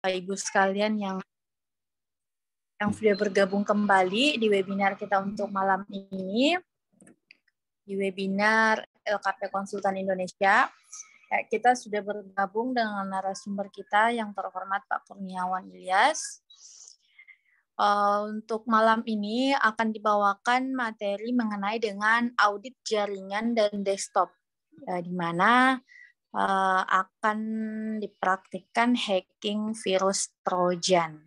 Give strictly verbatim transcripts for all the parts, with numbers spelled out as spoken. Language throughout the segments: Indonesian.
Ibu sekalian yang yang sudah bergabung kembali di webinar kita untuk malam ini, di webinar L K P Konsultan Indonesia. Ya, kita sudah bergabung dengan narasumber kita yang terhormat Pak Kurniawan Ilyas. Uh, untuk malam ini akan dibawakan materi mengenai dengan audit jaringan dan desktop, ya, di mana uh, akan dipraktikkan hacking virus Trojan.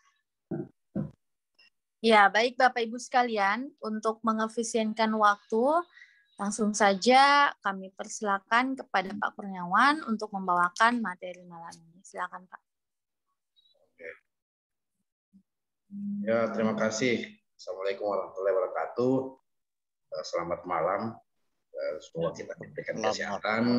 Ya, baik Bapak Ibu sekalian, untuk mengefisienkan waktu, langsung saja kami persilakan kepada Pak Kurniawan untuk membawakan materi malam ini. Silakan Pak. Oke. Ya, terima kasih. Assalamualaikum warahmatullahi wabarakatuh. Selamat malam. Semoga kita diberikan kesehatan,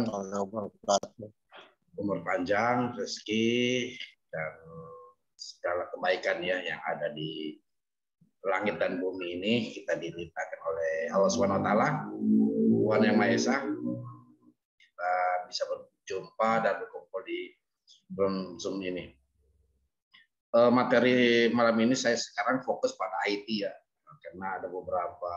umur panjang, rezeki, dan segala kebaikan ya yang ada di langit dan bumi ini. Kita dilimpahkan oleh Allah subhanahu wa taala, Tuhan yang Maha Esa. Kita bisa berjumpa dan berkumpul di Zoom ini. Uh, materi malam ini saya sekarang fokus pada I T ya, karena ada beberapa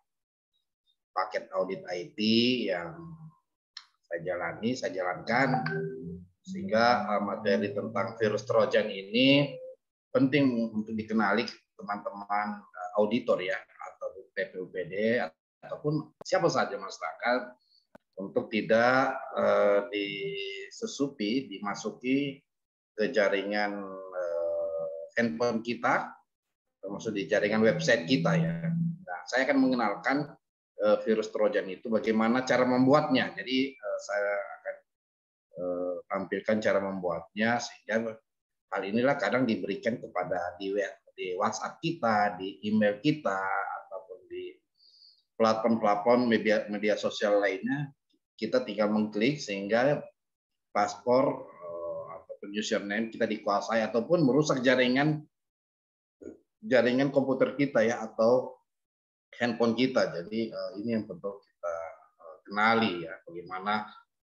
paket audit I T yang saya jalani, saya jalankan, sehingga uh, materi tentang virus Trojan ini penting untuk dikenali teman-teman uh, auditor ya, atau P P U P D ataupun siapa saja masyarakat, untuk tidak uh, disusupi, dimasuki ke jaringan uh, handphone kita, termasuk di jaringan website kita ya. Nah, saya akan mengenalkan uh, virus Trojan itu, bagaimana cara membuatnya. Jadi uh, saya akan uh, tampilkan cara membuatnya, sehingga hal inilah kadang diberikan kepada di, di WhatsApp kita, di email kita, ataupun di platform-platform media, media sosial lainnya. Kita tinggal mengklik sehingga paspor ataupun username kita dikuasai, ataupun merusak jaringan jaringan komputer kita ya, atau handphone kita. Jadi uh, ini yang perlu kita uh, kenali ya, bagaimana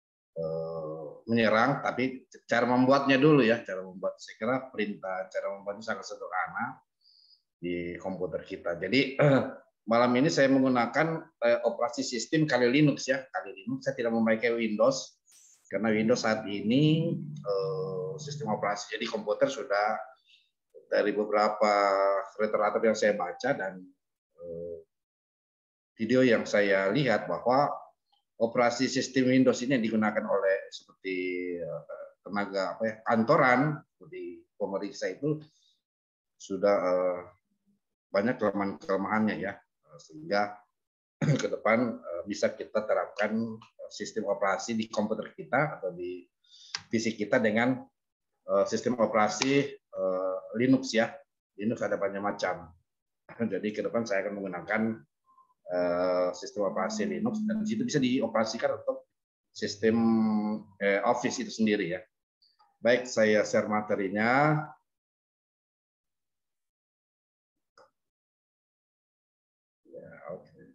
uh, menyerang, tapi cara membuatnya dulu ya. Cara membuat, saya kira perintah cara membuatnya sangat sederhana di komputer kita. Jadi uh, malam ini saya menggunakan uh, operasi sistem Kali Linux ya. Kali Linux, saya tidak memakai Windows, karena Windows saat ini uh, sistem operasi, jadi komputer sudah dari beberapa literatur yang saya baca dan uh, video yang saya lihat, bahwa operasi sistem Windows ini yang digunakan oleh seperti uh, tenaga apa ya, kantoran di pemeriksa itu sudah uh, banyak kelemahan-kelemahannya ya, sehingga ke depan uh, bisa kita terapkan sistem operasi di komputer kita atau di P C kita dengan uh, sistem operasi uh, Linux ya. Linux ada banyak macam. Jadi ke depan saya akan menggunakan uh, sistem operasi Linux, dan di situ bisa dioperasikan untuk sistem eh, Office itu sendiri ya. Baik, saya share materinya. Ya, oke. Okay.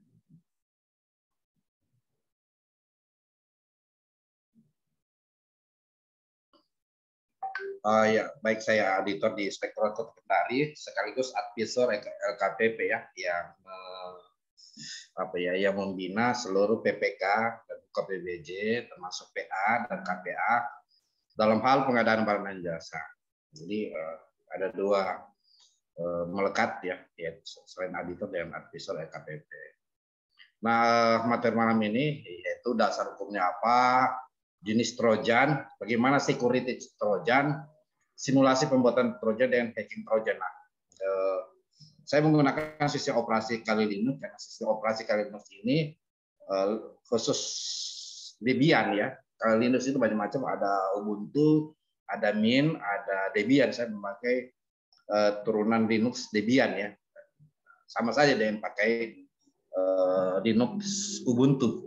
Uh, ya, baik, saya auditor di Inspektorat Kota Kendari, sekaligus advisor L K P P ya, yang uh, apa ya, yang membina seluruh P P K dan K P B J, termasuk P A dan K P A dalam hal pengadaan barang dan jasa. Jadi uh, ada dua uh, melekat ya, yaitu selain auditor dan advisor L K P P. Nah, materi malam ini yaitu dasar hukumnya apa, jenis Trojan, bagaimana security Trojan, simulasi pembuatan Trojan dengan hacking Trojan. Nah, eh, saya menggunakan sistem operasi Kali Linux, karena sistem operasi Kali Linux ini eh, khusus Debian ya. Kali Linux itu banyak macam, ada Ubuntu, ada Mint, ada Debian. Saya memakai eh, turunan Linux Debian ya. Sama saja dengan pakai eh, Linux Ubuntu.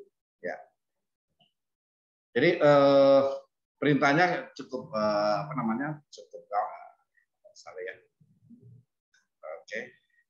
Jadi eh, perintahnya cukup eh, apa namanya cukup uh, salah ya. Oke. Okay.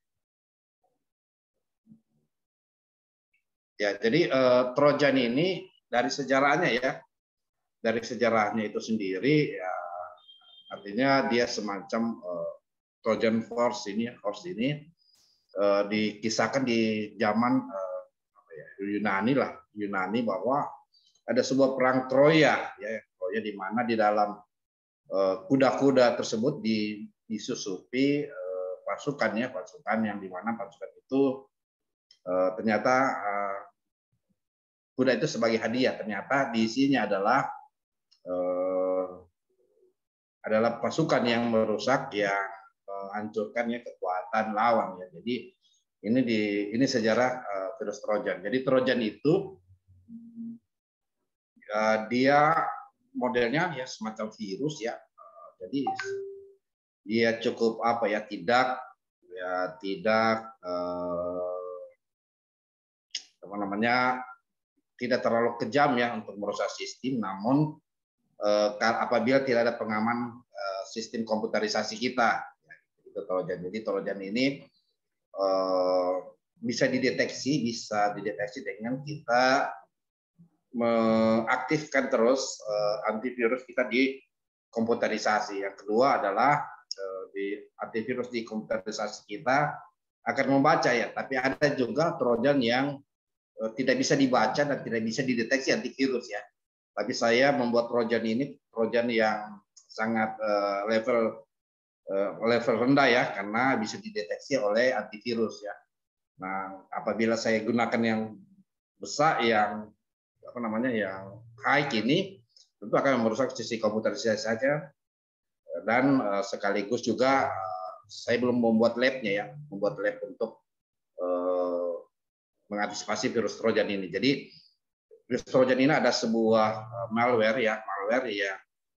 Ya, jadi eh, Trojan ini dari sejarahnya ya, dari sejarahnya itu sendiri ya, Artinya dia semacam uh, Trojan Horse ini, horse ini uh, dikisahkan di zaman uh, apa ya, Yunani lah, Yunani bahwa ada sebuah perang Troya, ya, Troya di mana di dalam kuda-kuda uh, tersebut di, disusupi uh, pasukan ya, pasukan yang di mana pasukan itu uh, ternyata uh, kuda itu sebagai hadiah, ternyata diisinya adalah uh, adalah pasukan yang merusak, yang menghancurkan ya kekuatan lawan ya. Jadi ini di ini sejarah uh, virus Trojan. Jadi Trojan itu uh, dia modelnya ya semacam virus ya. Uh, jadi dia cukup apa ya, tidak ya tidak uh, apa namanya tidak terlalu kejam ya untuk merusak sistem, namun uh, apabila tidak ada pengaman uh, sistem komputerisasi kita. Itu Trojan. Jadi Trojan ini uh, bisa dideteksi, bisa dideteksi dengan kita mengaktifkan terus uh, antivirus kita di komputerisasi. Yang kedua adalah uh, di antivirus di komputerisasi kita akan membaca ya, tapi ada juga Trojan yang uh, tidak bisa dibaca dan tidak bisa dideteksi antivirus ya. Tapi saya membuat Trojan ini Trojan yang sangat uh, level level rendah ya, karena bisa dideteksi oleh antivirus ya. Nah, apabila saya gunakan yang besar, yang apa namanya, yang high ini, tentu akan merusak sisi komputerisasi saja. Dan uh, sekaligus juga uh, saya belum membuat labnya ya, membuat lab untuk uh, mengantisipasi virus Trojan ini. Jadi virus Trojan ini ada sebuah uh, malware ya, malware yang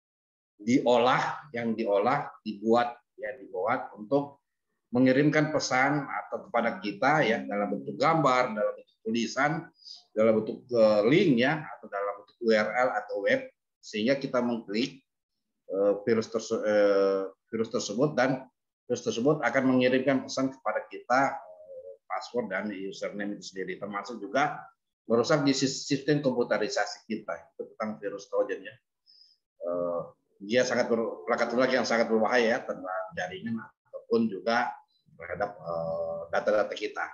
diolah, yang diolah, dibuat, ya dibuat untuk mengirimkan pesan atau kepada kita ya dalam bentuk gambar, dalam bentuk tulisan, dalam bentuk uh, link ya, atau dalam bentuk U R L atau web, sehingga kita mengklik uh, virus, terse uh, virus tersebut, dan virus tersebut akan mengirimkan pesan kepada kita, uh, password dan username itu sendiri, termasuk juga merusak di sistem komputerisasi kita. Itu tentang virus Trojan ya. Uh, Dia sangat perangkat lunak yang sangat berbahaya ya, terhadap jaringan ataupun juga terhadap data-data uh, kita.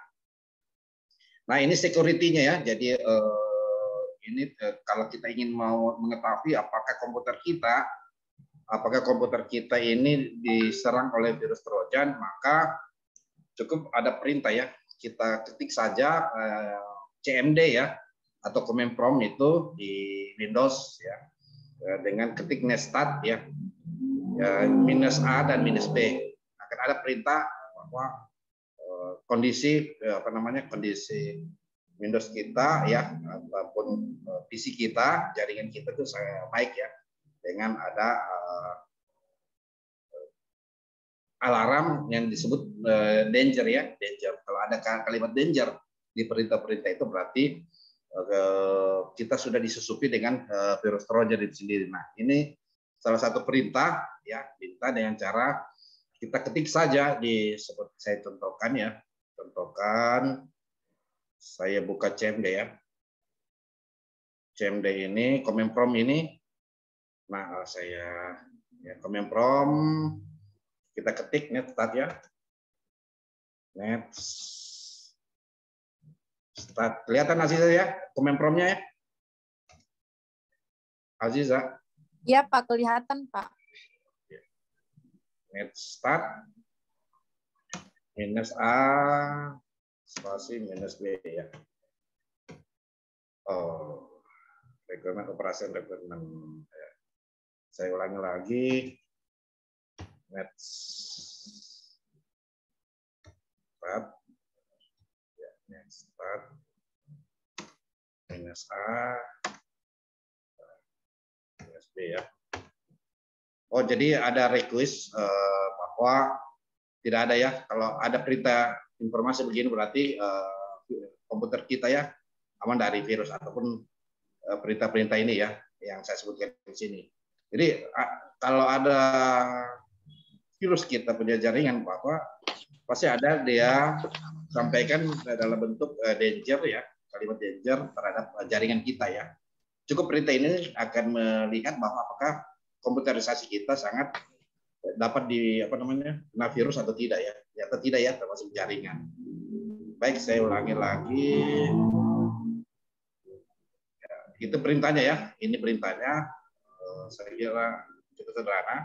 Nah ini security-nya ya. Jadi uh, ini uh, kalau kita ingin mau mengetahui apakah komputer kita, apakah komputer kita ini diserang oleh virus Trojan, maka cukup ada perintah ya. Kita ketik saja uh, C M D ya, atau command prompt itu di Windows ya, dengan ketik netstat ya, ya minus A dan minus B, akan ada perintah bahwa eh, kondisi eh, apa namanya kondisi Windows kita ya, ataupun eh, P C kita, jaringan kita itu sangat baik ya, dengan ada eh, alarm yang disebut eh, danger ya, danger. Kalau ada kalimat danger di perintah-perintah itu berarti kita sudah disusupi dengan virus Trojan itu sendiri. Nah, ini salah satu perintah ya, perintah dengan cara kita ketik saja di, seperti saya contohkan ya, contohkan saya buka C M D ya. C M D ini, command prompt ini, nah saya ya command prompt kita ketik netstat ya, net start. Kelihatan Aziza ya, command prompt-nya ya? Aziza? Ya Pak, kelihatan Pak. Net start minus A spasi minus B ya. Oh, requirement operasi requirement. Ya. Saya ulangi lagi. Net start. Start minus A minus B ya. Oh, jadi ada request uh, bahwa tidak ada ya, kalau ada perintah informasi begini berarti uh, komputer kita ya aman dari virus ataupun perintah-perintah uh, ini ya yang saya sebutkan di sini. Jadi uh, kalau ada virus kita punya jaringan, bahwa pasti ada dia sampaikan dalam bentuk uh, danger ya, kalimat danger terhadap uh, jaringan kita ya. Cukup perintah ini akan melihat bahwa apakah komputerisasi kita sangat dapat di apa namanya kena virus atau tidak ya, ya atau tidak ya termasuk jaringan. Baik, saya ulangi lagi. Ya, itu perintahnya ya. Ini perintahnya. Uh, saya kira cukup sederhana.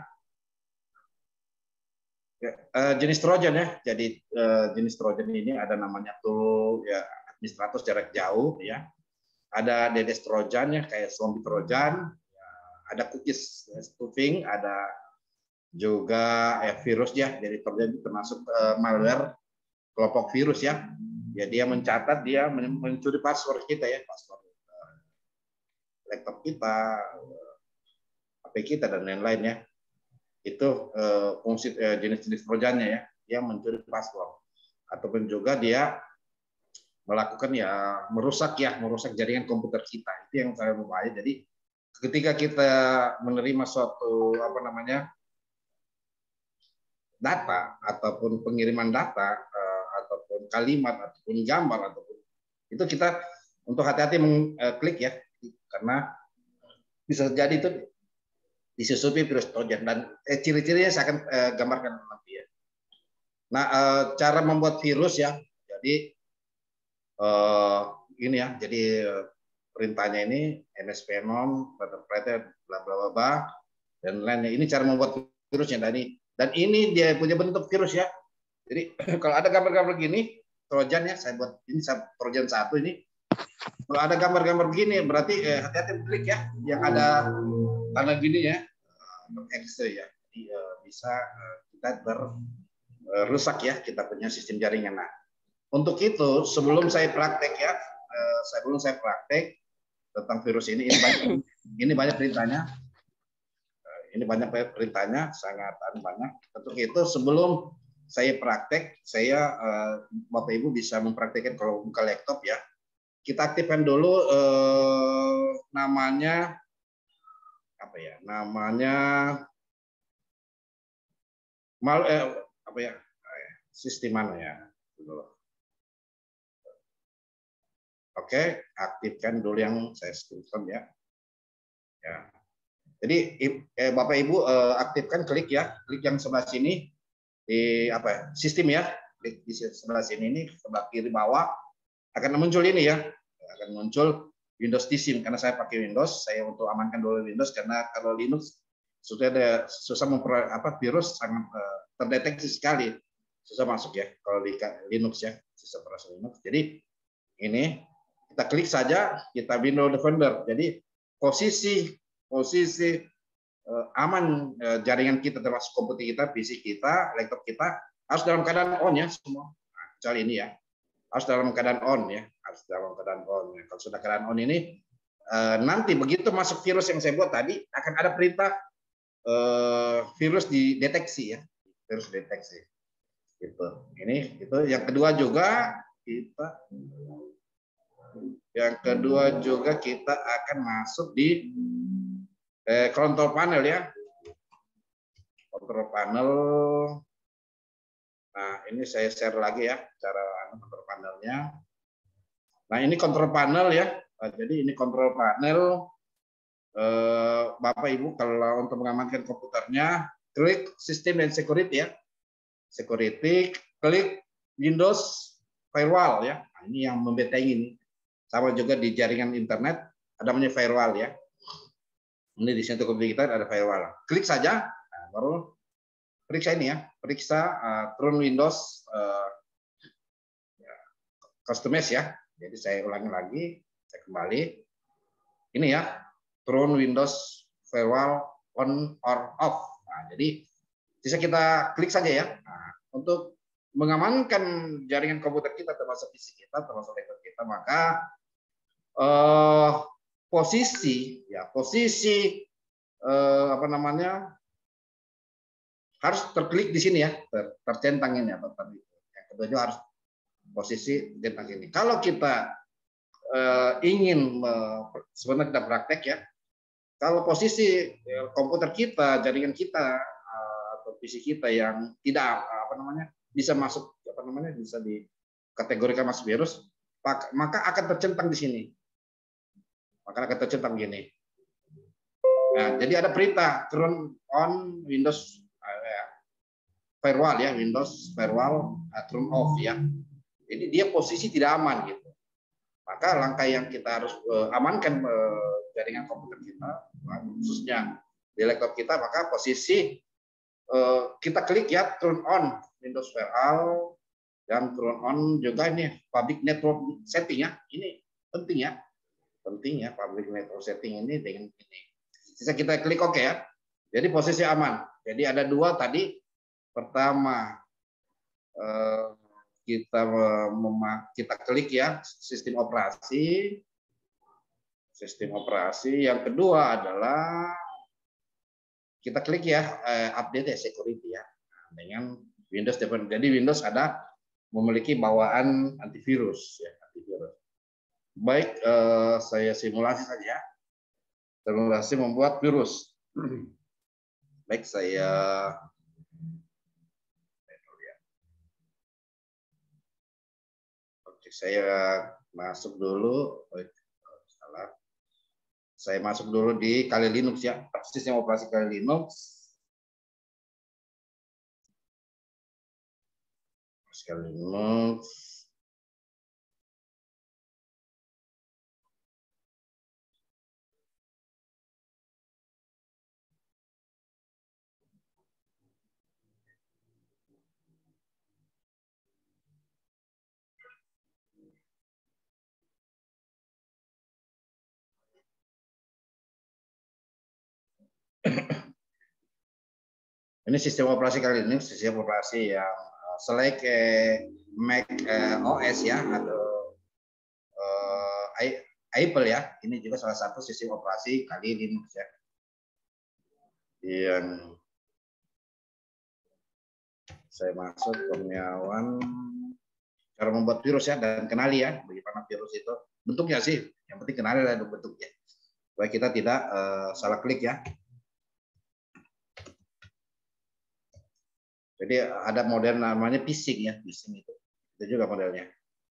Ya, uh, jenis Trojan ya. Jadi uh, jenis Trojan ini ada namanya tool ya administrator jarak jauh ya. Ada D D S Trojan ya kayak zombie Trojan. Ya, ada cookies ya, spoofing, ada juga eh, virus ya. Jadi Trojan termasuk uh, malware kelompok virus ya. Ya dia mencatat, dia mencuri password kita ya, password uh, laptop kita, uh, H P kita dan lain-lain ya. Itu uh, fungsi uh, jenis-jenis trojannya ya, dia mencuri password ataupun juga dia melakukan ya merusak ya, merusak jaringan komputer kita. Itu yang saya berbahaya. Jadi ketika kita menerima suatu apa namanya data ataupun pengiriman data uh, ataupun kalimat ataupun gambar ataupun itu kita untuk hati-hati mengklik ya karena bisa jadi itu disusupi virus trojan dan eh, ciri-cirinya saya akan eh, gambarkan nanti ya. Nah eh, cara membuat virus ya jadi eh, ini ya jadi perintahnya ini msp-nom interpreted bla bla bla bla dan lainnya ini cara membuat virusnya dan ini dan ini dia punya bentuk virus ya. Jadi kalau ada gambar-gambar gini, trojan ya, saya buat ini trojan satu ini. Kalau ada gambar-gambar begini, berarti eh, hati-hati klik ya, yang ada tanda gini ya, X ya, jadi eh, bisa eh, kita berusak ya, kita punya sistem jaringan. Nah, untuk itu sebelum saya praktek ya, eh, sebelum saya praktek tentang virus ini, ini banyak, ini banyak perintahnya. Ini banyak perintahnya, sangat banyak. Untuk itu sebelum saya praktek, saya Bapak Ibu bisa mempraktekkan kalau buka laptop ya. Kita aktifkan dulu eh, namanya apa ya? Namanya mal eh, apa ya? Sistem mana ya? Oke, aktifkan dulu yang saya screenshot ya. Ya. Jadi eh, Bapak Ibu eh, aktifkan klik ya, klik yang sebelah sini di apa ya, sistem ya, klik di sebelah sini ini sebelah kiri bawah akan muncul ini ya, akan muncul Windows T S I M karena saya pakai Windows, saya untuk amankan dulu Windows karena kalau Linux sudah ada susah memper apa virus sangat uh, terdeteksi sekali, susah masuk ya kalau di Linux ya, sistem operasi Linux. Jadi ini kita klik saja, kita Windows Defender. Jadi posisi posisi uh, aman uh, jaringan kita termasuk komputer kita, P C kita, laptop kita harus dalam keadaan on ya semua. Nah, kecuali ini ya, harus dalam keadaan on ya, harus dalam keadaan on. Ya. Kalau sudah keadaan on ini uh, nanti begitu masuk virus yang saya buat tadi akan ada perintah uh, virus dideteksi ya, virus deteksi. Gitu. Ini itu yang kedua juga kita yang kedua juga kita akan masuk di Eh, kontrol panel ya, kontrol panel. Nah ini saya share lagi ya cara kontrol panelnya. Nah ini kontrol panel ya. Nah, jadi ini kontrol panel. Eh, Bapak Ibu kalau untuk mengamankan komputernya, klik sistem dan security ya. Security, klik Windows Firewall ya. Nah, ini yang membentengi. Sama juga di jaringan internet ada namanya firewall ya. Ini di sini komputer kita ada firewall. Klik saja, nah, baru periksa ini ya, periksa uh, turun Windows uh, ya, customize ya. Jadi saya ulangi lagi, saya kembali. Ini ya, turun Windows firewall on or off. Nah, jadi bisa kita klik saja ya. Nah, untuk mengamankan jaringan komputer kita termasuk P C kita, termasuk laptop kita, maka uh, posisi ya posisi eh, apa namanya harus terklik di sini ya ter, tercentang ini apa tadi yang kedua juga harus posisi centang ini. Kalau kita eh, ingin eh, sebenarnya kita praktek ya kalau posisi eh, komputer kita jaringan kita eh, atau P C kita yang tidak apa namanya bisa masuk apa namanya bisa dikategorikan masuk virus maka akan tercentang di sini. Maka akan tercentang gini. Nah, jadi ada perintah turn on Windows firewall ya, Windows firewall uh, turn off ya. Jadi dia posisi tidak aman gitu. Maka langkah yang kita harus uh, amankan uh, jaringan komputer kita, khususnya di laptop kita, maka posisi uh, kita klik ya turn on Windows firewall dan turn on juga ini public network setting ya. Ini penting ya, penting ya public network setting ini dengan ini. Bisa kita klik oke ya. Jadi posisi aman. Jadi ada dua tadi. Pertama uh, kita kita klik ya sistem operasi sistem operasi yang kedua adalah kita klik ya update ya security ya dengan Windows. Jadi Windows ada memiliki bawaan antivirus ya, antivirus. Baik, eh, saya simulasi saja, simulasi membuat virus. Baik, saya saya masuk dulu, salah. Saya masuk dulu di Kali Linux ya, sistem operasi Kali Linux. Kali Linux. Ini sistem operasi Kali Linux, sistem operasi yang uh, selain ke Mac uh, O S ya atau uh, Apple ya. Ini juga salah satu sistem operasi Kali Linux ya. Yang saya masuk Kurniawan cara membuat virus ya dan kenali ya bagaimana virus itu bentuknya sih. Yang penting kenali lah bentuknya. Supaya kita tidak uh, salah klik ya. Jadi ada model namanya phishing ya, phishing itu. Itu juga modelnya.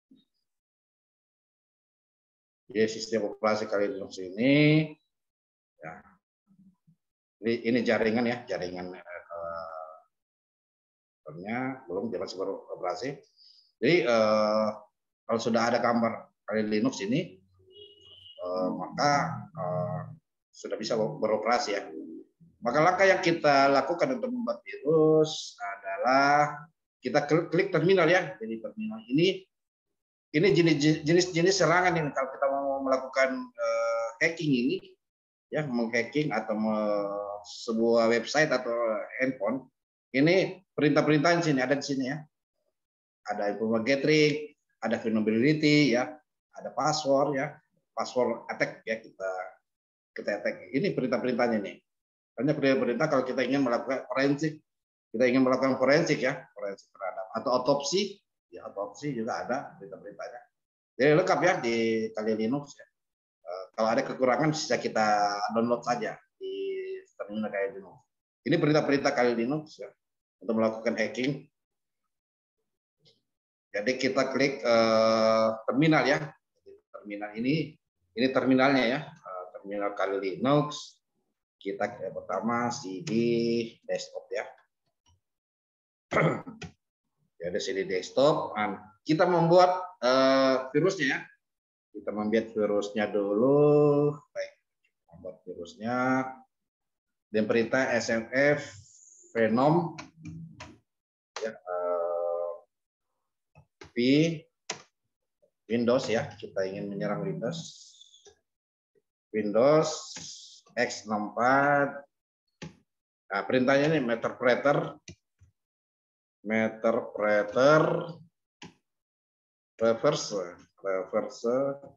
Jadi sistem operasi Kali Linux ini, ya, ini, ini jaringan ya, jaringan eh, belum dia masih baru operasi. Jadi eh, kalau sudah ada gambar Kali Linux ini, eh, maka eh, sudah bisa beroperasi ya. Maka langkah yang kita lakukan untuk membuat virus adalah kita klik terminal ya. Jadi terminal ini ini jenis-jenis serangan ini kalau kita mau melakukan uh, hacking ini ya, menghacking atau me, sebuah website atau handphone. Ini perintah-perintah di sini ada di sini ya. Ada information gathering, ada vulnerability ya, ada password ya, password attack ya kita kita attack. Ini perintah-perintahnya nih. Hanya perintah kalau kita ingin melakukan forensik, kita ingin melakukan forensik ya, forensik terhadap atau otopsi, ya otopsi juga ada perintah-perintahnya. Jadi lengkap ya di Kali Linux ya. E, kalau ada kekurangan bisa kita download saja di terminal Kali Linux. Ini perintah-perintah Kali Linux ya untuk melakukan hacking. Jadi kita klik e, terminal ya. Terminal ini, ini terminalnya ya, e, terminal Kali Linux. Kita yang pertama C D desktop ya. Jadi C D desktop. Kita membuat uh, virusnya ya. Kita membuat virusnya dulu. Baik, membuat virusnya. Dan perintah S M F Venom ya, uh, P Windows ya. Kita ingin menyerang Windows. Windows X enam puluh empat. Nah, perintahnya ini meterpreter, meterpreter, reverse, reverse,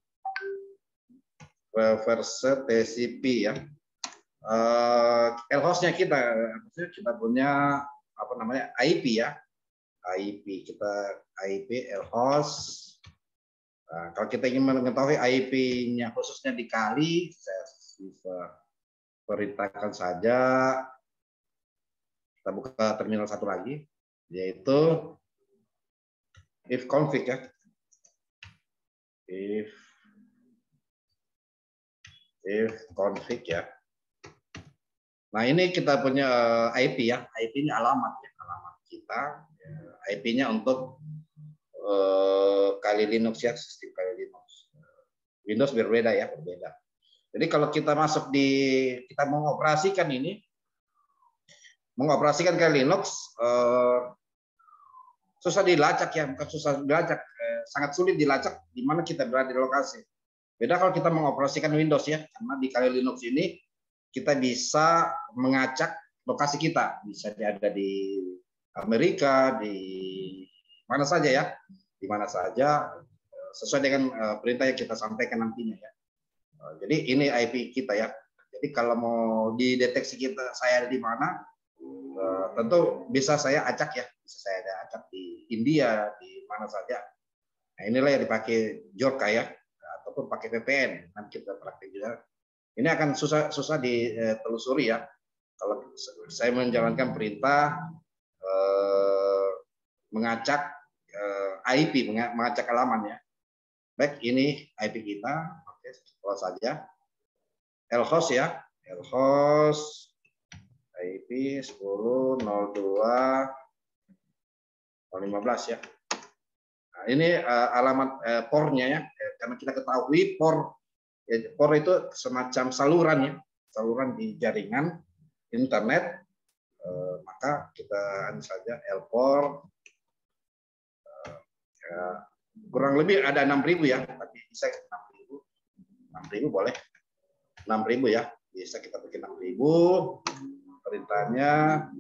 reverse T C P ya. Uh, L-hostnya kita, kita punya apa namanya I P ya, I P kita I P L-host. Nah, kalau kita ingin mengetahui I P-nya khususnya dikali, saya bisa perintahkan saja. Kita buka terminal satu lagi, yaitu if config ya. If if config ya. Nah ini kita punya I P ya. I P ini alamat ya, alamat. kita, I P-nya untuk uh, Kali Linux ya, sistem Kali Linux. Windows berbeda ya, berbeda. Jadi kalau kita masuk di, kita mengoperasikan ini, mengoperasikan Kali Linux, uh, susah dilacak ya, bukan susah dilacak, eh, sangat sulit dilacak di mana kita berada di lokasi. Beda kalau kita mengoperasikan Windows ya, karena di Kali Linux ini kita bisa mengacak lokasi kita, bisa ada di Amerika, di mana saja ya, di mana saja sesuai dengan perintah yang kita sampaikan nantinya ya. Jadi ini I P kita ya. Jadi kalau mau dideteksi kita saya ada di mana, tentu bisa saya acak ya, bisa saya ada acak di India, di mana saja. Nah inilah yang dipakai Jorka ya, ataupun pakai V P N. Nanti kita praktik juga. Ini akan susah susah ditelusuri ya. Kalau saya menjalankan perintah eh, mengacak eh, I P, mengacak halaman ya. Baik, ini I P kita. Oke, scroll saja. Lhost ya, Lhost I P sepuluh nol dua nol lima belas ya. Nah, ini uh, alamat uh, pornya ya, karena kita ketahui por, ya, por itu semacam saluran ya, saluran di jaringan internet, uh, maka kita anu saja lpor, uh, ya, kurang lebih ada enam ribu ya, tapi bisa enam ribu, enam ribu boleh, enam ribu ya, bisa kita bikin enam ribu. Perintahnya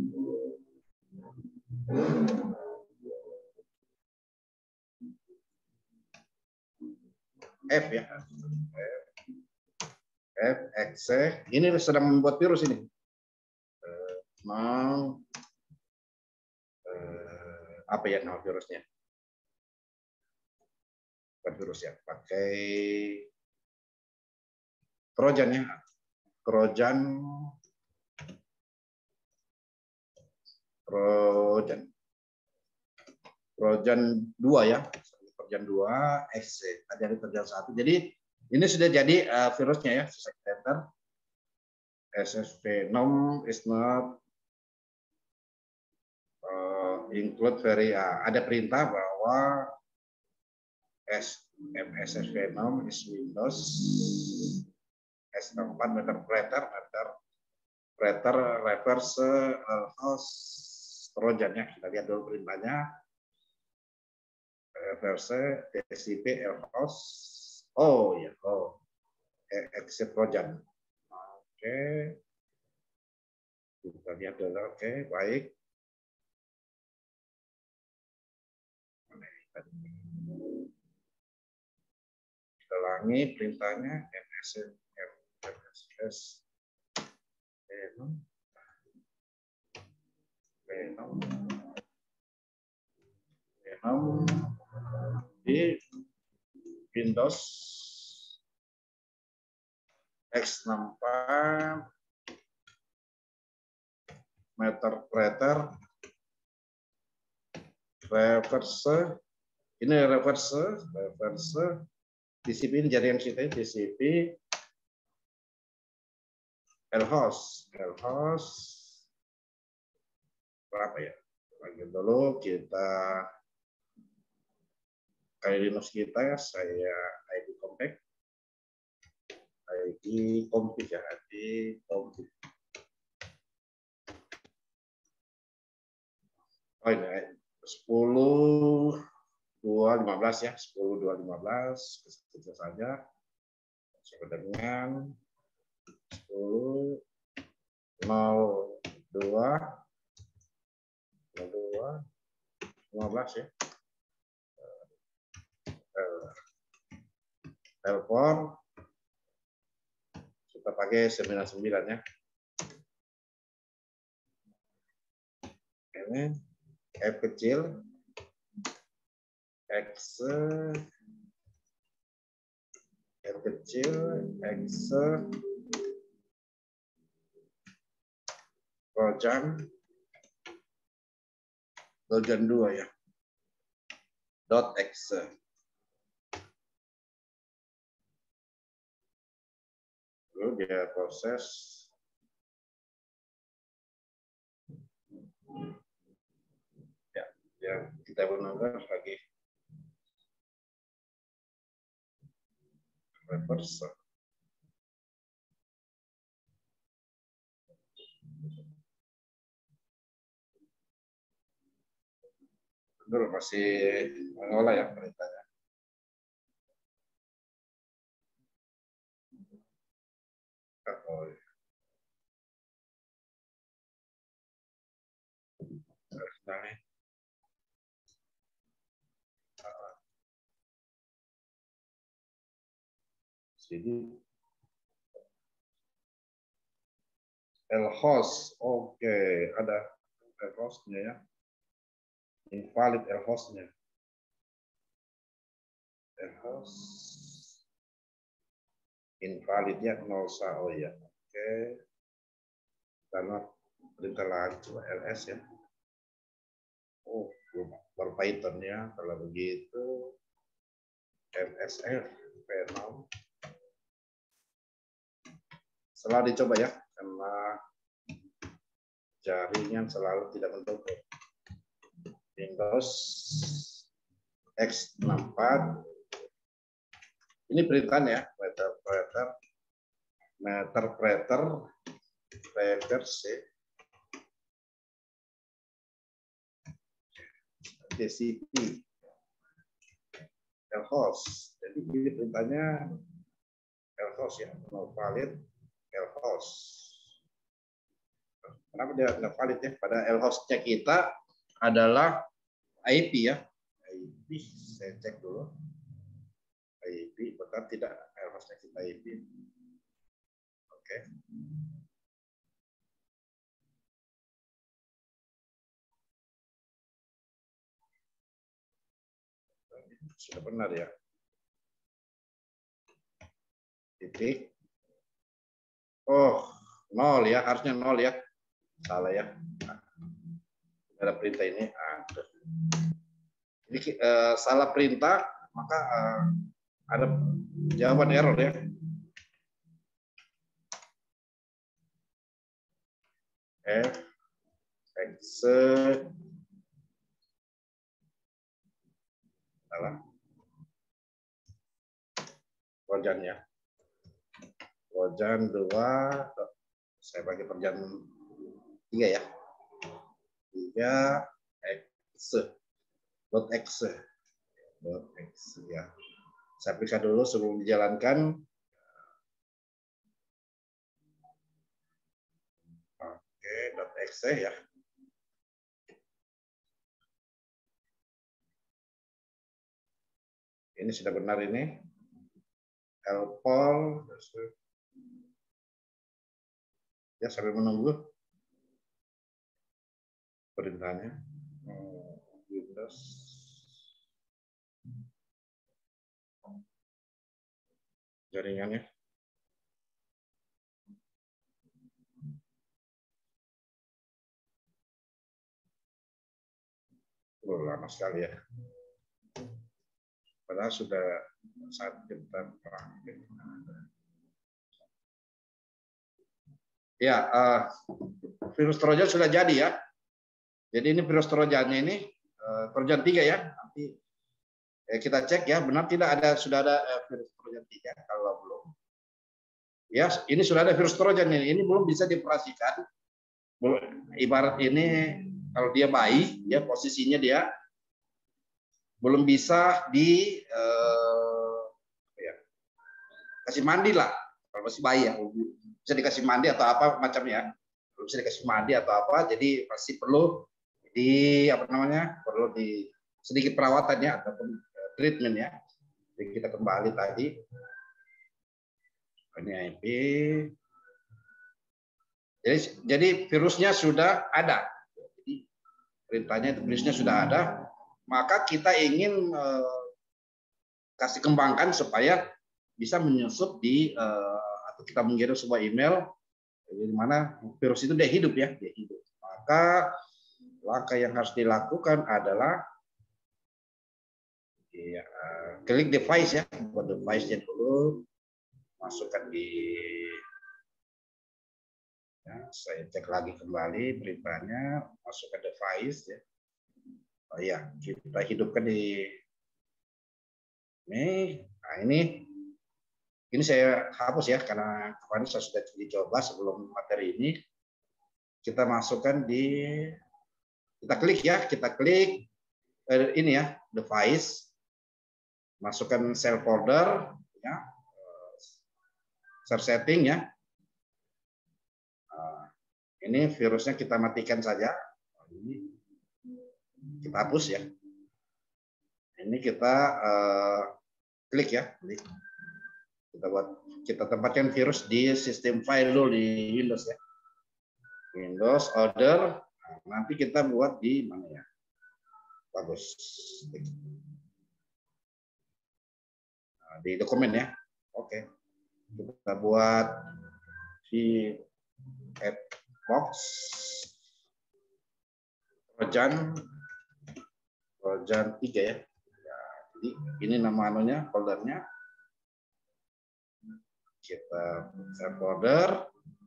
F ya, F, F, exe. Ini sedang membuat virus ini. Mau eh, apa ya nama virusnya? Bukan virus ya, pakai Trojan ya, Trojan, Trojan, Trojan dua ya. Trojan dua, exe, ada di Trojan satu. Jadi ini sudah jadi uh, virusnya ya, enter. S S V nom is not uh, include very uh, ada perintah bahwa S M S S V nom is Windows S empat meter preter meter preter reverse uh, host Trojan ya. Kita lihat dulu perintahnya. Reverse T C P host. Oh ya, oh. Exit Trojan. Oke. Kita lihat dulu. Oke, baik. Kita ulangi perintahnya msn mss venom venom venom di Windows X enam puluh empat meter preter reverse, ini reverse reverse T C P ini jaringan kita, T C P lhost lhost berapa ya, lagi dulu kita Kali Linux kita ya, saya I D config I D config ya, I D config. Oh ini sepuluh dua lima belas ya, sepuluh dua lima belas bisa saja sama dengan sepuluh nol dua nol dua lima belas ya. Telepon kita pakai sembilan puluh sembilan ya. Ini F kecil X F kecil X Trojan Trojan dua ya. Dot X. Lalu dia proses table number lagi. Reverse. Dulu masih mengolah ya beritanya. Oh, iya. Nah, sini L-host, oke, okay. Ada L-hostnya ya, invalid L-hostnya, L-host, invalidnya nol satu, oh ya, oke, okay. Karena perintah lagi coba L S ya, oh, baru Python ya, kalau begitu, M S F, P enam, selalu dicoba ya, karena jaringan selalu tidak mendukung. Windows X enam empat. Ini perintahnya ya, meterpreter, meterpreter, reverse, D C P, L-host. Jadi ini perintahnya L-host ya, no valid L-host. Kenapa dia nggak valid ya? Pada L-hostnya kita adalah I P ya. I P, saya cek dulu. I P, betul tidak L-hostnya kita I P. Oke. Sudah benar ya. Titik. Oh, nol ya, harusnya nol ya. Salah ya. Ada perintah ini. Ini uh, salah perintah, maka uh, ada jawaban error ya. F X salah. Trojan ya. Trojan dua, saya bagi perjan tiga ya. Tiga X dot X dot X ya. Saya periksa dulu sebelum dijalankan. Oke, dot X ya. Ini sudah benar ini. Helpol ya, sambil menunggu perintahnya. Windows jaringannya. Oh, lama sekali ya. Padahal sudah saat kita terakhir. Ya, uh, virus Trojan sudah jadi ya. Jadi ini virus Trojannya ini uh, Trojan tiga ya. Nanti eh, kita cek ya, benar tidak ada sudah ada uh, virus Trojan tiga. Kalau belum, ya ini sudah ada virus Trojan ini. Ini belum bisa dioperasikan. Ibarat ini kalau dia bayi, ya posisinya dia belum bisa di uh, ya, kasih mandi lah. Kalau masih bayi ya, bisa dikasih mandi atau apa macamnya. Belum bisa dikasih mandi atau apa, jadi pasti perlu di apa namanya, perlu di sedikit perawatan ya ataupun treatment ya. Jadi kita kembali tadi. Ini I P. Jadi, jadi virusnya sudah ada. Jadi perintahnya itu virusnya sudah ada. Maka kita ingin eh, kasih kembangkan supaya bisa menyusup di eh, atau kita mengirim sebuah email di mana virus itu dia hidup ya, dia hidup. Maka langkah yang harus dilakukan adalah ya, klik device ya, buat device-nya dulu, masukkan di ya, saya cek lagi kembali beritanya, masukkan device ya. Oh iya, kita hidupkan di ini. Nah ini, ini saya hapus ya karena kemarin saya sudah dicoba sebelum materi ini. Kita masukkan di, kita klik ya, kita klik eh, ini ya, device, masukkan share folder, ya, share setting ya. Nah, ini virusnya kita matikan saja. Ini kita hapus ya. Ini kita uh, klik ya, klik. Kita buat, kita tempatkan virus di sistem file dulu di Windows ya. Windows order. Nah, nanti kita buat di mana ya? Bagus. Nah, di dokumen ya. Oke. Kita buat di box Trojan Trojan tiga ya. Ya, jadi ini nama anunya, foldernya. Kita share folder.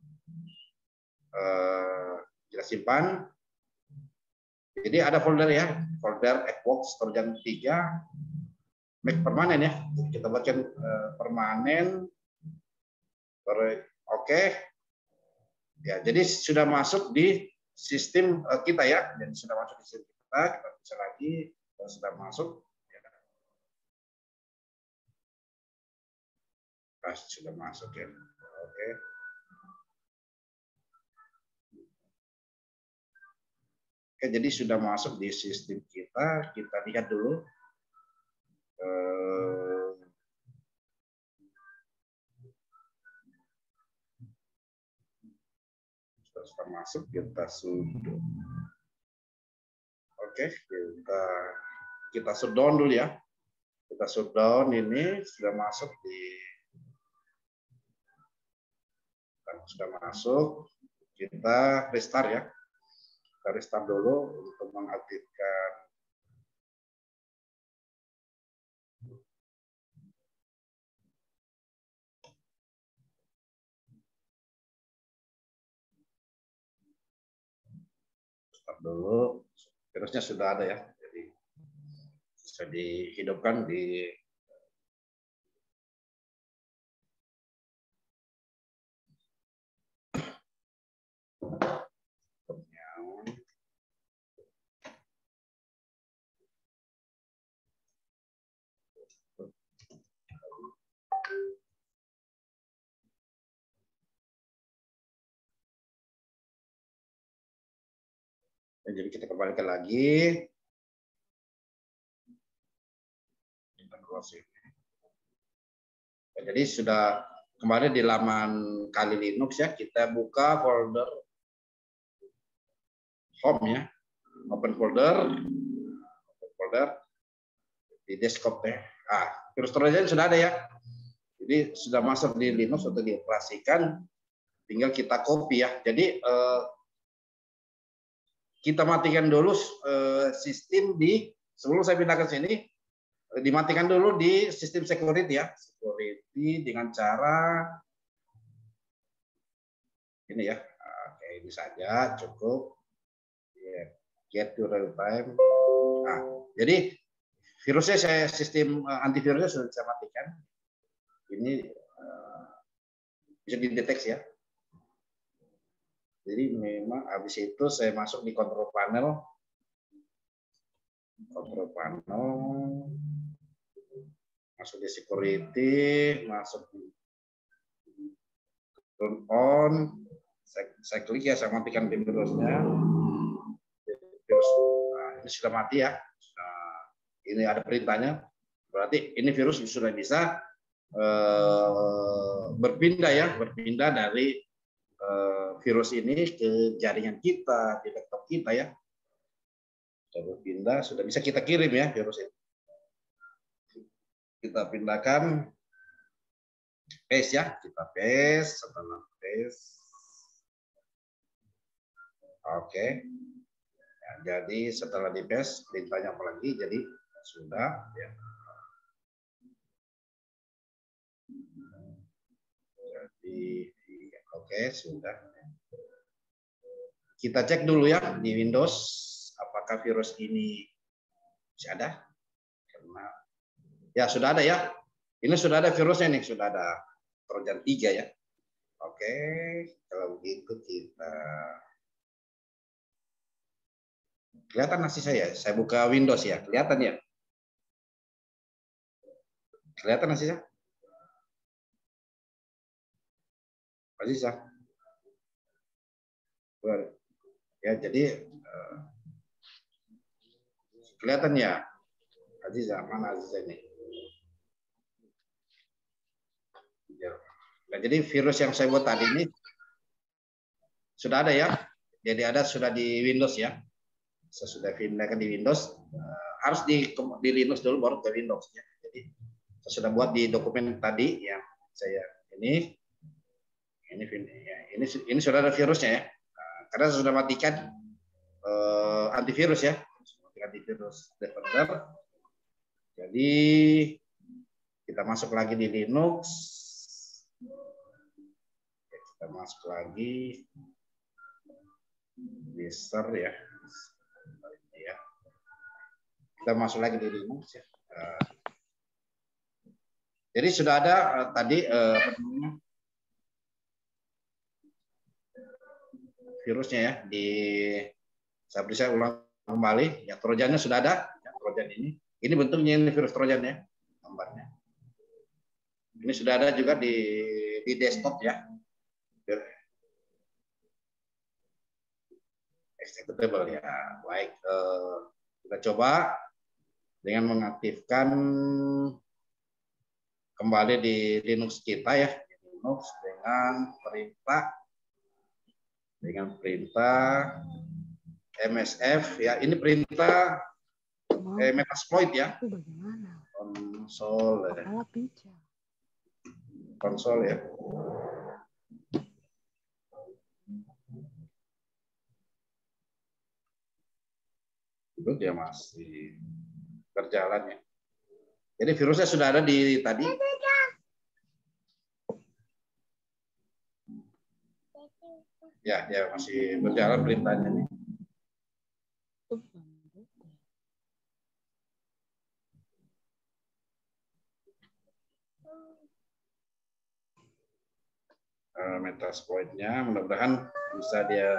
Uh, kita simpan. Jadi ada folder ya, folder Xbox Trojan tiga, Mac permanen ya. Kita buatkan uh, permanen. Oke. Okay. Ya, jadi sudah masuk di sistem uh, kita ya. Jadi sudah masuk di sistem kita. Kita bisa lagi kalau sudah masuk. Ya. Nah, sudah masuk ya. Oke. Okay. Oke, jadi sudah masuk di sistem kita. Kita lihat dulu. Eh, sudah, sudah masuk, kita sudah. Oke, kita kita shutdown dulu ya. Kita shutdown ini sudah masuk di. Sudah masuk. Kita restart ya. Kita restart dulu untuk mengaktifkan restart dulu. Virusnya sudah ada ya. Jadi bisa dihidupkan di jadi kita kembalikan lagi. Kita close ini. Jadi sudah kemarin di laman Kali Linux ya, kita buka folder home ya, open folder, open folder di desktop ya. Ah, virus Trojan sudah ada ya. Jadi sudah masuk di Linux untuk dioperasikan, tinggal kita copy ya. Jadi eh, kita matikan dulu eh, sistem di, sebelum saya pindah ke sini, eh, dimatikan dulu di sistem security ya. Security dengan cara ini ya. Oke, ini saja cukup. Get to real time. Nah, jadi virusnya saya sistem antivirusnya sudah saya matikan. Ini uh, bisa dideteksi ya. Jadi memang habis itu saya masuk di control panel, control panel, masuk di security, masuk di turn on, saya, saya klik ya, saya matikan virusnya. Virus, nah, ini sudah mati ya. Nah, ini ada perintahnya. Berarti ini virus sudah bisa uh, berpindah ya, berpindah dari virus ini ke jaringan kita, di laptop kita ya. Sudah berpindah, sudah bisa kita kirim ya virus ini. Kita pindahkan, paste ya, kita paste, setelah paste. Oke. Ya, jadi setelah di paste, perintahnya apa lagi? Jadi sudah ya. Jadi oke, sudah. Kita cek dulu ya di Windows apakah virus ini Masih ada? Karena ya sudah ada ya. Ini sudah ada virusnya nih, sudah ada Trojan tiga ya. Oke, kalau begitu kita kelihatan nasi saya. Saya buka Windows ya, kelihatan ya. Kelihatan nasi saya? Aziza. Ya, jadi uh, kelihatan ya. Aziza, mana Aziza ini? Nah, jadi virus yang saya buat tadi ini sudah ada ya. Jadi ada sudah di Windows ya. Saya sudah pindahkan di Windows. Uh, harus di, di Linux dulu baru ke Windows ya. Jadi saya sudah buat di dokumen tadi yang saya ini ini ini ini sudah ada virusnya ya. Nah, karena saya sudah matikan uh, antivirus ya. Antivirus Defender. Jadi kita masuk lagi di Linux. Kita masuk lagi di ser ya. ya. Kita masuk lagi di Linux ya. Uh, jadi sudah ada uh, tadi uh, virusnya ya di saya bisa ulang kembali ya, trojannya sudah ada ya, trojan ini ini bentuknya ini virus trojan ya gambarnya. Ini sudah ada juga di di desktop ya. Executable ya. Baik, eh, kita coba dengan mengaktifkan kembali di Linux kita ya, Linux dengan perintah dengan perintah M S F ya. Ini perintah eh, Metasploit ya. Konsol ya. Konsol ya. Itu dia masih berjalan ya. Jadi virusnya sudah ada di tadi. Ya, ya masih berjalan perintahnya nih. Uh, Metasploit-nya mudah-mudahan bisa dia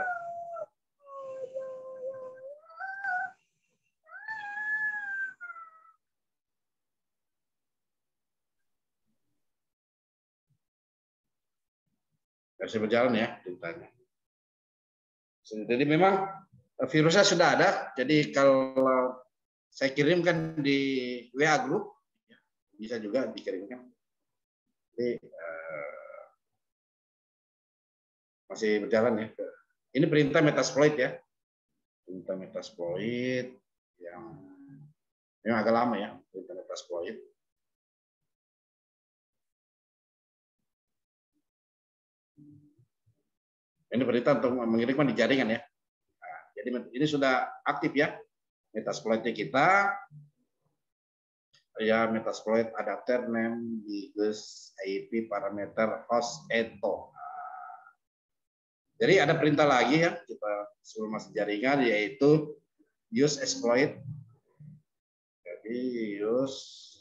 masih berjalan ya ceritanya. Jadi memang virusnya sudah ada. Jadi kalau saya kirimkan di W A group bisa juga dikirimkan. Jadi uh, masih berjalan ya. Ini perintah Metasploit ya. Perintah Metasploit yang yang agak lama ya, perintah Metasploit. Ini perintah untuk mengirimkan di jaringan ya. Nah, jadi ini sudah aktif ya Metasploit-nya kita. Ya, Metasploit adapter name bigus I P parameter host eto. Nah, jadi ada perintah lagi ya kita sebelum masuk jaringan yaitu use exploit. Jadi use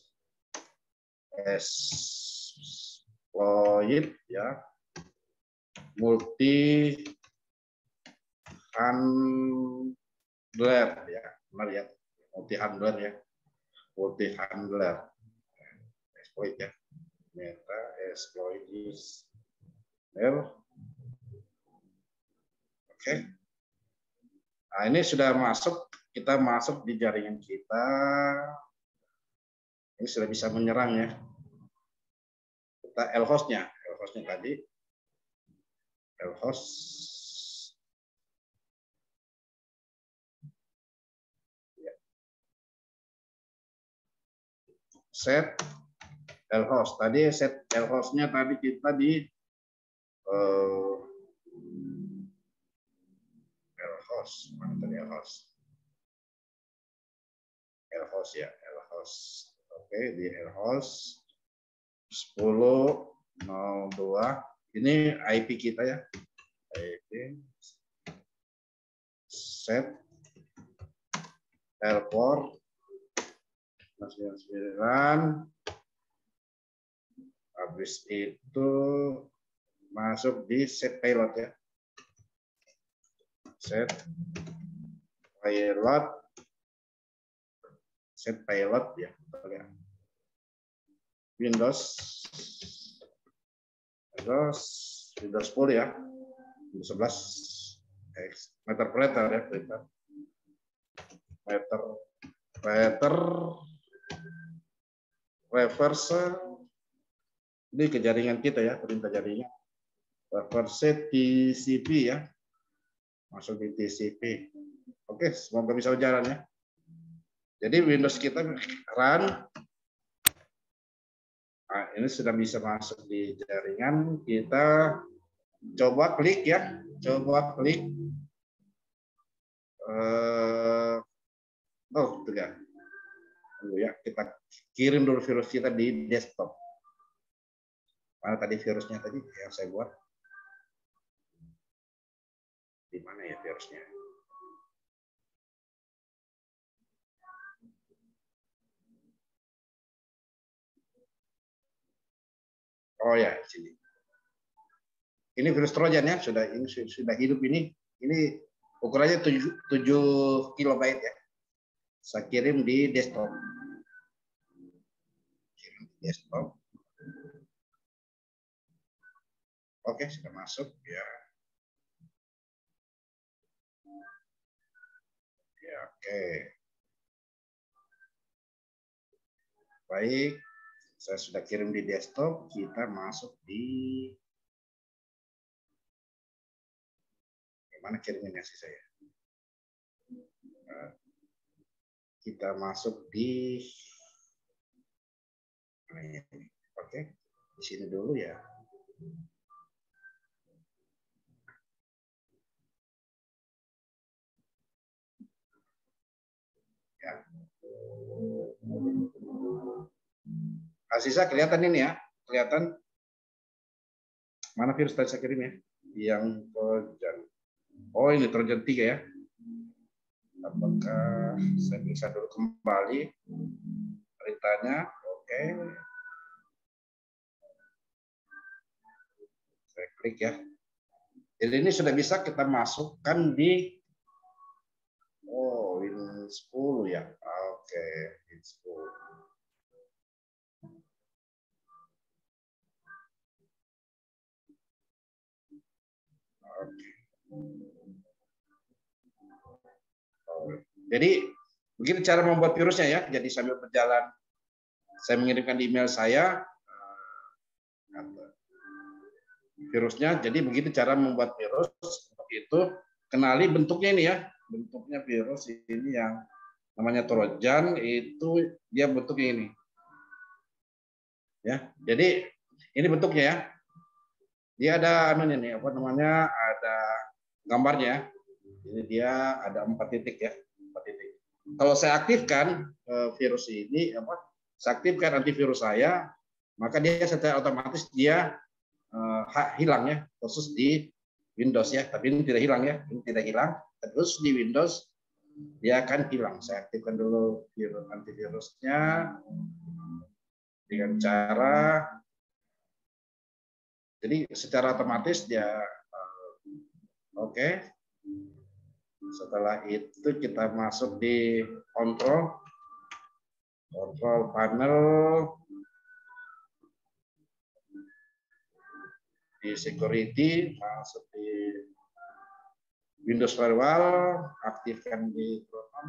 exploit ya multi handler ya, benar ya, multi handler ya, multi handler exploit ya, meta exploit is there. Oke, nah ini sudah masuk, kita masuk di jaringan kita, ini sudah bisa menyerang ya, kita lhostnya, lhostnya tadi, lhost set lhost tadi set lhostnya tadi kita di uh, lhost mana tadi lhost lhost ya lhost oke di lhost sepuluh nol dua ini I P kita ya I P set L port sembilan sembilan. Habis itu masuk di set pilot ya. Set pilot. Set pilot ya. Windows. Windows. Windows sepuluh ya. Windows sebelas. Meter printer ya. Printer. Meter. Meter. Reverse. Ini ke jaringan kita ya, perintah jaringan. Reverse T C P ya. Masuk di T C P. Oke, semoga bisa berjalan ya. Jadi Windows kita run. Nah, ini sudah bisa masuk di jaringan. Kita coba klik ya. Coba klik. Uh, oh, tidak. Tunggu ya, kita kirim dulu virus kita di desktop. Mana tadi virusnya tadi yang saya buat? Di mana ya virusnya? Oh ya, di sini. Ini virus Trojan ya, sudah ini sudah hidup ini. Ini ukurannya tujuh kilobyte ya. Saya kirim di desktop. Kirim di desktop. Oke, sudah masuk ya. Ya, oke. Baik, saya sudah kirim di desktop. Kita masuk di mana kirimnya sih saya? Kita masuk di oke, di sini dulu ya. Ya. Aziza kelihatan ini ya, kelihatan mana virus tadi saya kirim ya, yang Trojan. Oh ini Trojan tiga ya. Apakah saya bisa dulu kembali beritanya? Oke. Saya klik ya. Jadi ini sudah bisa kita masukkan di oh Windows sepuluh ya. Oke, Windows sepuluh. Oke. Jadi begini cara membuat virusnya ya. Jadi sambil berjalan saya mengirimkan di email saya virusnya. Jadi begitu cara membuat virus. Untuk itu kenali bentuknya ini ya. Bentuknya virus ini yang namanya Trojan itu dia bentuknya ini. Ya. Jadi ini bentuknya ya. Dia ada anunya nih apa namanya? Ada gambarnya. Ini dia ada empat titik ya. Titik. Kalau saya aktifkan uh, virus ini, apa? Saya aktifkan antivirus saya, maka dia secara otomatis dia uh, hilang ya, khusus di Windows ya. Tapi ini tidak hilang ya, ini tidak hilang. Terus di Windows dia akan hilang. Saya aktifkan dulu virus antivirusnya dengan cara, jadi secara otomatis dia uh, oke. Okay. Setelah itu kita masuk di kontrol, kontrol panel, di security, masuk di Windows Firewall, aktifkan di program.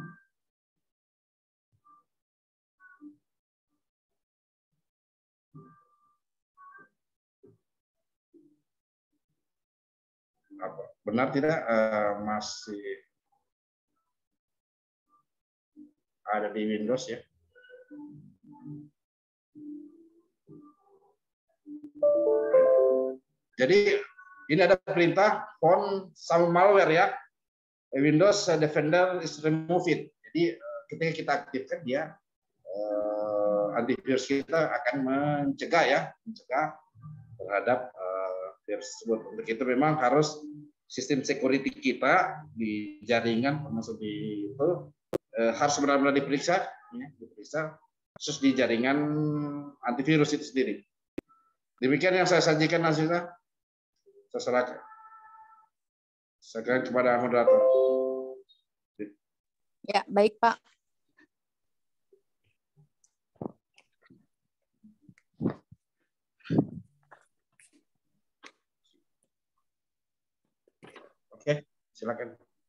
Apa? Benar tidak uh, masih ada di Windows ya. Jadi ini ada perintah phone sama malware ya. Windows Defender is removed. Jadi ketika kita aktifkan dia uh, antivirus kita akan mencegah ya, mencegah terhadap uh, virus tersebut. Untuk itu memang harus sistem security kita di jaringan termasuk di itu uh, harus benar-benar diperiksa, ya, diperiksa khusus di jaringan antivirus itu sendiri. Demikian yang saya sajikan hasilnya. Saya serahkan. Saya kepada moderator. Ya, baik Pak. Oke, silakan.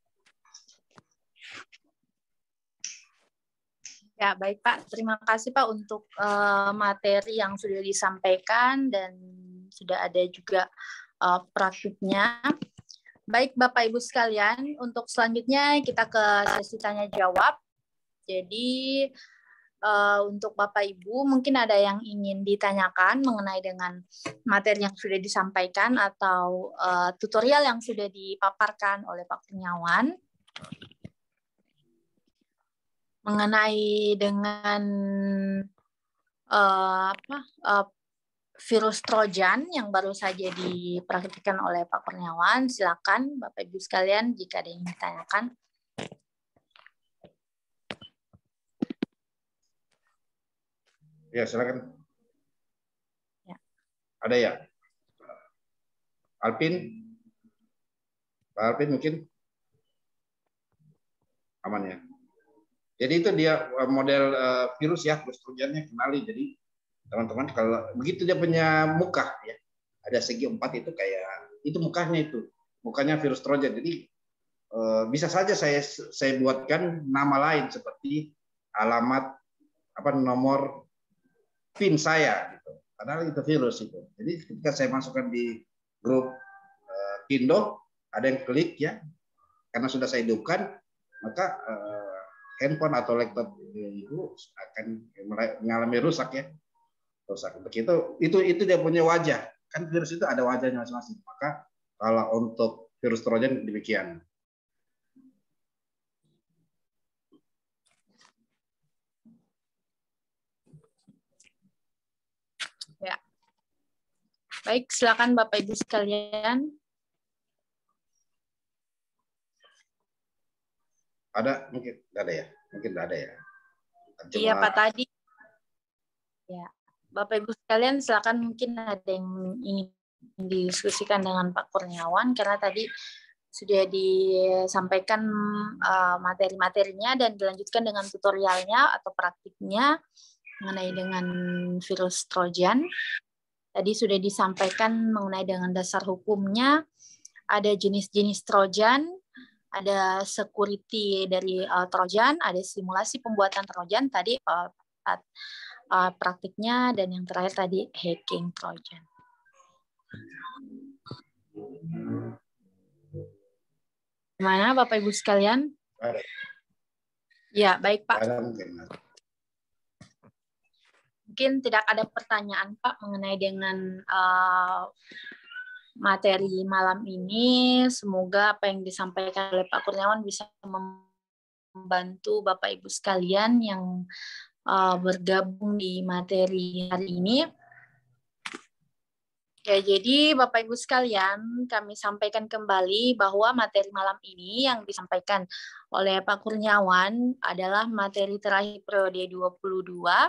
Ya, baik Pak. Terima kasih Pak untuk uh, materi yang sudah disampaikan dan sudah ada juga uh, praktiknya. Baik Bapak Ibu sekalian, untuk selanjutnya kita ke sesi tanya jawab. Jadi uh, untuk Bapak Ibu mungkin ada yang ingin ditanyakan mengenai dengan materi yang sudah disampaikan atau uh, tutorial yang sudah dipaparkan oleh Pak Kurniawan mengenai dengan uh, apa uh, virus Trojan yang baru saja dipraktikkan oleh Pak Kurniawan. Silakan Bapak Ibu sekalian jika ada yang ditanyakan. Ya, silakan. Ya. Ada ya? Alpin? Pak Alpin mungkin? Aman ya? Jadi itu dia model uh, virus ya, virus Trojannya kenali. Jadi teman-teman kalau begitu dia punya muka ya, ada segi empat itu kayak itu mukanya itu, mukanya virus Trojan. Jadi uh, bisa saja saya saya buatkan nama lain seperti alamat apa nomor PIN saya gitu. Padahal itu virus itu. Jadi ketika saya masukkan di grup uh, Kindo, ada yang klik ya, karena sudah saya hidupkan, maka uh, handphone atau laptop itu akan mengalami rusak ya, rusak. Begitu itu itu dia punya wajah. Kan virus itu ada wajahnya masing-masing. Maka kalau untuk virus Trojan demikian. Ya. Baik, silakan Bapak Ibu sekalian. Ada mungkin tidak ada ya, mungkin tidak ada ya. Cuma... Iya Pak tadi. Ya, Bapak Ibu sekalian silakan mungkin ada yang ingin didiskusikan dengan Pak Kurniawan karena tadi sudah disampaikan uh, materi-materinya dan dilanjutkan dengan tutorialnya atau praktiknya mengenai dengan virus Trojan. Tadi sudah disampaikan mengenai dengan dasar hukumnya, ada jenis-jenis Trojan, ada security dari uh, Trojan, ada simulasi pembuatan Trojan, tadi uh, uh, praktiknya, dan yang terakhir tadi hacking Trojan. Gimana Bapak Ibu sekalian? Ada. Ya, baik Pak. Ada mungkin. Mungkin tidak ada pertanyaan Pak mengenai dengan uh, materi malam ini. Semoga apa yang disampaikan oleh Pak Kurniawan bisa membantu Bapak Ibu sekalian yang uh, bergabung di materi hari ini. Ya, jadi Bapak Ibu sekalian, kami sampaikan kembali bahwa materi malam ini yang disampaikan oleh Pak Kurniawan adalah materi terakhir periode dua puluh dua.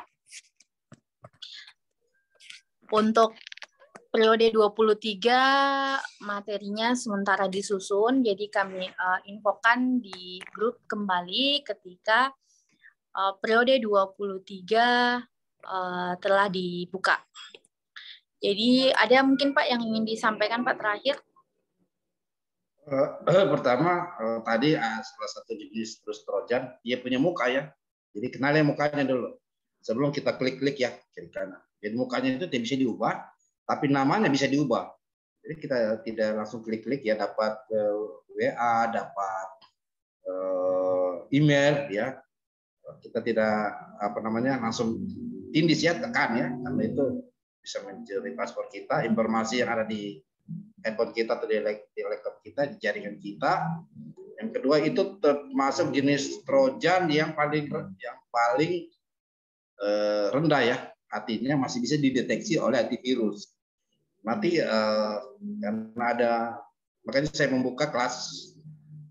Untuk periode dua puluh tiga materinya sementara disusun, jadi kami uh, infokan di grup kembali ketika uh, periode dua puluh tiga uh, telah dibuka. Jadi ada mungkin Pak yang ingin disampaikan Pak terakhir? Uh, uh, pertama uh, tadi uh, salah satu jenis virus Trojan dia punya muka ya, jadi kenali mukanya dulu sebelum kita klik-klik ya kiri kanan. Jadi mukanya itu tidak bisa diubah, tapi namanya bisa diubah. Jadi kita tidak langsung klik-klik ya, dapat uh, W A, dapat uh, email ya. Kita tidak apa namanya langsung tindis ya, tekan ya, karena itu bisa mencuri paspor kita, informasi yang ada di handphone kita atau di laptop kita, di jaringan kita. Yang kedua itu termasuk jenis Trojan yang paling yang paling uh, rendah ya. Artinya masih bisa dideteksi oleh antivirus. Nanti uh, karena ada, makanya saya membuka kelas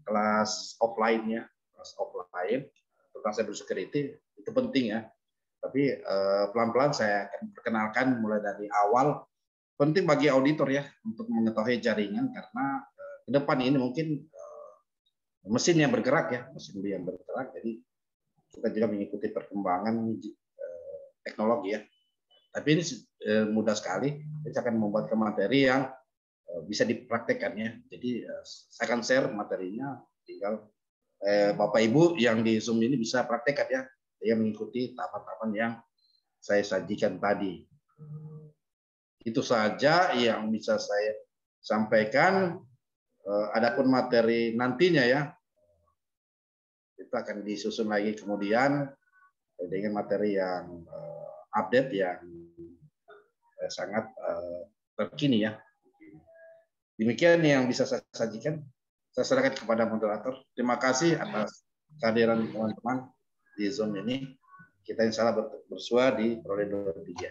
kelas offline-nya, kelas offline tentang cyber security itu penting ya. Tapi Tapi pelan-pelan uh, saya akan perkenalkan mulai dari awal. Penting bagi auditor ya untuk mengetahui jaringan, karena uh, ke depan ini mungkin uh, mesin yang bergerak ya, mesin yang bergerak. Jadi kita juga mengikuti perkembangan uh, teknologi ya. Tapi ini uh, mudah sekali. Kita akan membuat materi yang uh, bisa dipraktekkan ya. Jadi uh, saya akan share materinya, tinggal uh, Bapak Ibu yang di Zoom ini bisa praktekkan ya. Dia mengikuti tahapan-tahapan yang saya sajikan tadi. Itu saja yang bisa saya sampaikan. Adapun materi nantinya ya, kita akan disusun lagi kemudian dengan materi yang update yang sangat terkini ya. Demikian yang bisa saya sajikan. Saya serahkan kepada moderator. Terima kasih atas kehadiran teman-teman di Zoom ini. Kita insya Allah bersua di periode dua puluh tiga.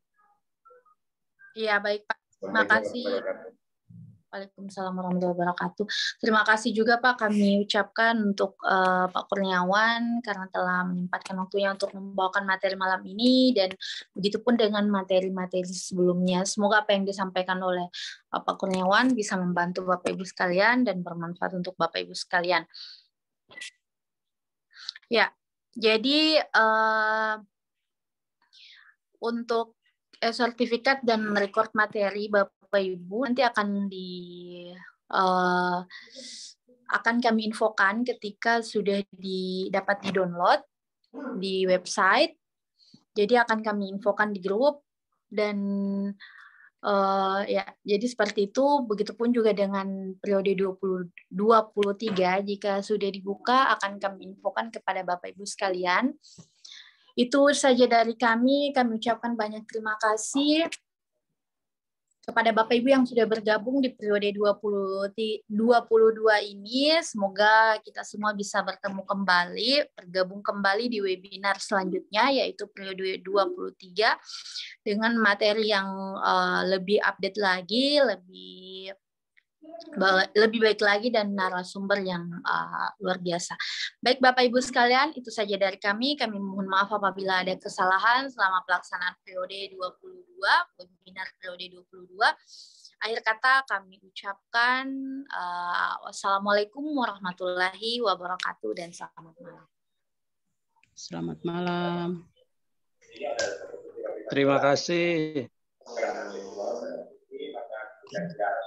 Iya, baik Pak. Terima kasih. Waalaikumsalam warahmatullahi wabarakatuh. Terima kasih juga Pak kami ucapkan untuk uh, Pak Kurniawan karena telah menyempatkan waktunya untuk membawakan materi malam ini, dan begitupun dengan materi-materi sebelumnya. Semoga apa yang disampaikan oleh uh, Pak Kurniawan bisa membantu Bapak Ibu sekalian dan bermanfaat untuk Bapak Ibu sekalian. Ya, jadi uh, untuk sertifikat dan record materi Bapak Ibu nanti akan di uh, akan kami infokan ketika sudah di, dapat di-download di website. Jadi akan kami infokan di grup dan uh, ya jadi seperti itu. Begitupun juga dengan periode dua puluh tiga jika sudah dibuka akan kami infokan kepada Bapak Ibu sekalian. Itu saja dari kami. Kami ucapkan banyak terima kasih kepada Bapak Ibu yang sudah bergabung di periode dua puluh dua ini. Semoga kita semua bisa bertemu kembali, bergabung kembali di webinar selanjutnya, yaitu periode dua puluh tiga, dengan materi yang uh, lebih update lagi, lebih lebih baik lagi, dan narasumber yang uh, luar biasa. Baik Bapak Ibu sekalian, itu saja dari kami. Kami mohon maaf apabila ada kesalahan selama pelaksanaan periode dua puluh dua, webinar periode dua puluh dua. Akhir kata kami ucapkan uh, wassalamualaikum warahmatullahi wabarakatuh dan selamat malam. Selamat malam. Terima kasih.